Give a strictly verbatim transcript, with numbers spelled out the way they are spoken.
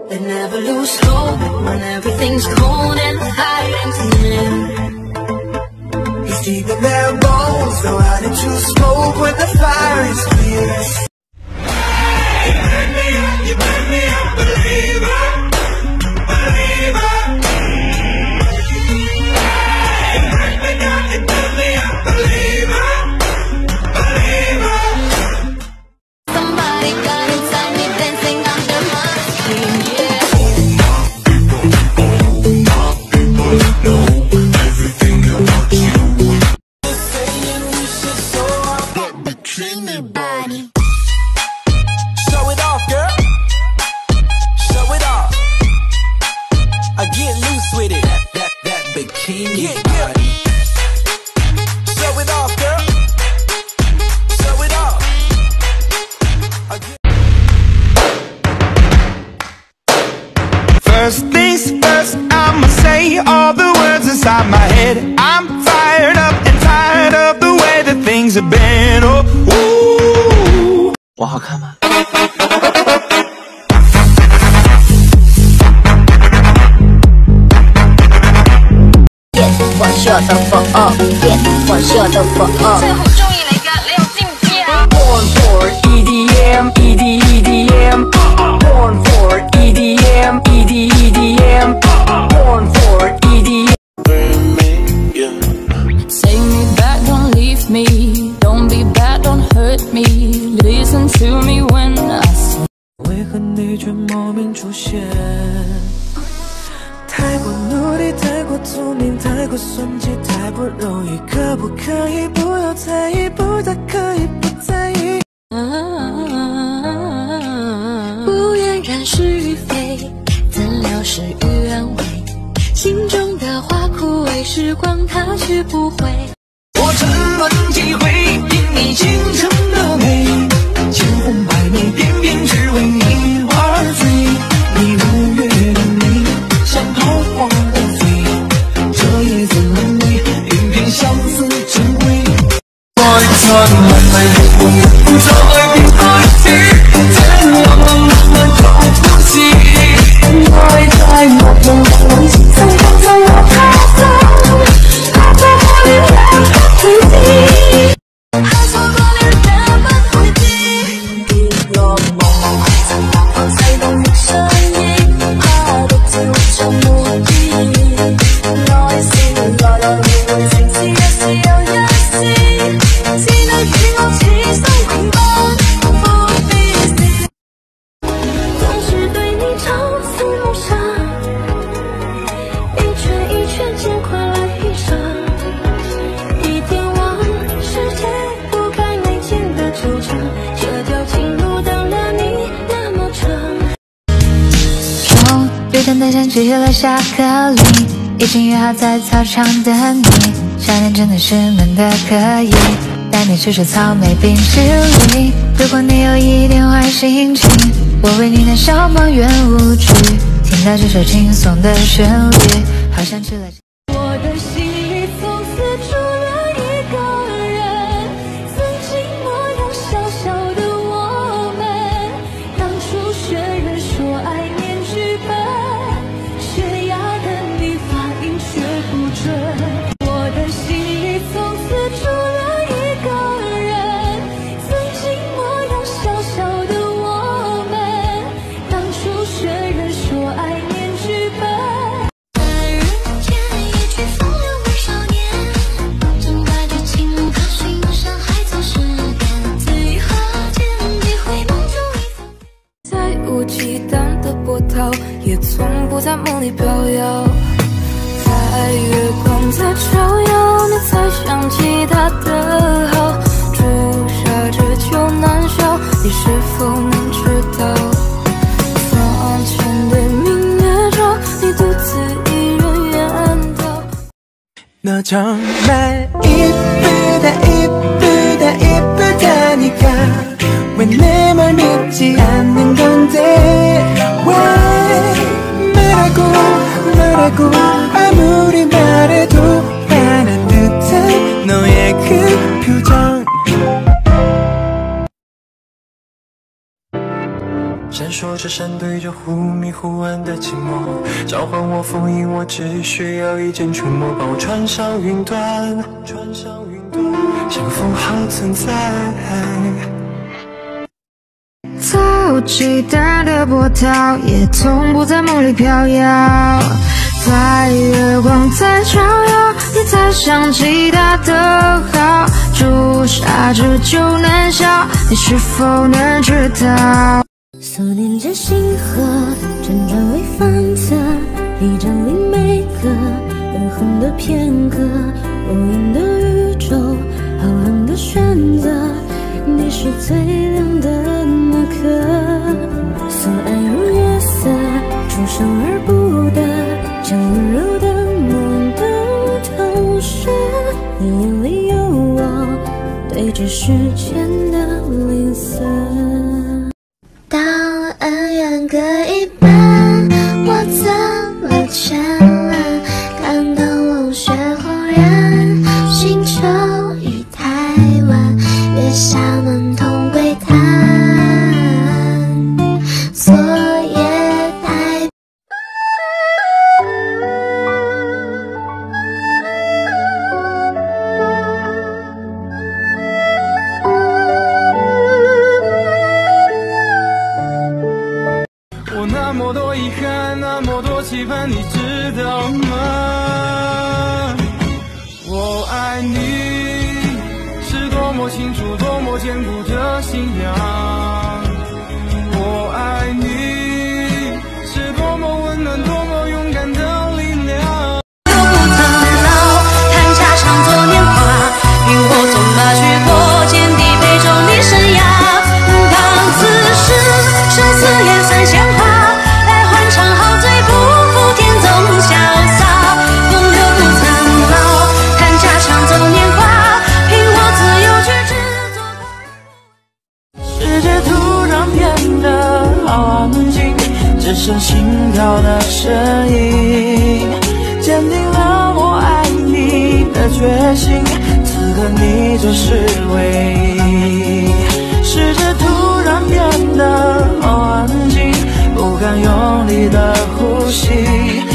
They never lose hope when everything's cold and hiding near. It's deep in their bones, know how to choose smoke when the fire is clear. You burn me up, you burn me up, believer, believer. You burn me down, you burn me up, believer, believer. Somebody got inside me dancing under my skin, yeah. Know everything about you. Saying we should show off that bikini body. Show it off, girl. Show it off. I get loose with it. That that that bikini yeah, body. Yeah. Show it off, girl. Show it off. First things first, I'ma say all the words inside my head. I'm fired up and tired of the way that things have been. Oh, ooh. 我好看吗？ Get one shot for all, get one shot for all。 最後終於嚟㗎，你又知唔知啊 ？Born for E D M, E D E D M. Born for E D M, E D E D M. Born for E D M. Take me back, don't leave me. Don't be bad, don't hurt me. Listen to me when I say. 为何你却莫名出现？太过努力，太过聪明，太过算计，太不容易。可不可以不要在意？不太可以不在意。不言然是与非，怎料事与愿违。心中的花枯萎，时光它去不回。我沉沦几回，因你倾城的美，千红百媚，偏偏只为你而醉。你如月的美，像桃花的醉，这夜怎么美？偏偏相思成灰。我穿满满的风，找爱的爱情，天浪浪漫漫透呼吸。爱在我梦中，心在放在我怀中，怕错过你的回忆，怕错过你的回忆。一落梦，在阳光才懂你声音，怕得罪我这目的。Noisy， 来来来，星期一是有一次，只能與我此生永伴，不必是。總是對你朝思暮想，一圈一圈漸快來遇上，一天往世界不該沒勁的惆悵，這條情路等了你那麼長。終於等待相聚了下課鈴，已經約好在操場等你。夏天真的是悶得可以，帶你吃吃草莓冰淇淋。如果你有一點壞心情，我為你燃燒滿園舞曲。聽到這首輕鬆的旋律，好像吃了。我的心裡從此住了一個人，曾經模樣小小的我們，當初學人說愛念劇本，學啞的你發音卻不準。我的心裡從此住了一個人，曾經模樣小小的我們，當初學人說愛念劇本。在人間一曲風流美少年，正帶着情歌欣賞海草時點，最後見機會夢中一份。再無忌憚的波濤，也從不在夢裡飄搖。在月光在照耀，你才想起他的好，朱砂這酒難消，你是否能知道？房前的明月照，你獨自一人遠逃。너 정말 이쁘다 이쁘다 이쁘다니까 왜 내 말 믿지 않는 건데 왜 말하고 말하고 아무리 말해도 화난 듯한 너의 그 표정 说着山对着湖，迷忽暗的寂寞，召唤我封印我，只需要一件裙幕，把我穿上云端，穿上云端，像符号存在。 早期淡的波涛，也从不在梦里飘摇。在月光在照耀，你才想起他的好。朱砂痣就能消，你是否能知道？ 思念着星河，辗转为方测，一张里每个永恒的片刻，无垠的宇宙，浩瀚的选择，你是最亮的那颗。所爱如月色，出生而不得，将温柔的梦都透射，你眼里有我，对峙时间的吝啬。当恩怨各一半，我怎么眷恋？感到冷血轰然，星球与台湾，月下门同归谈，昨夜待。 我那么多遗憾，那么多期盼，你知道吗？我爱你是多么清楚，多么坚固的信仰。我爱你是多么温暖，多么勇敢的力量。 都不曾老，看家常做年华，凭我纵马去过坚地，陪着你生涯。当此时生死也算鲜花，来欢唱好醉，不负天纵潇洒。风流不曾老，看家常走年华，凭我自由去制作狂人。 世界突然变得好安静，只剩心跳的声音，坚定了我爱你的决心。此刻你就是唯一。世界突然变得好安静，不敢用力的呼吸，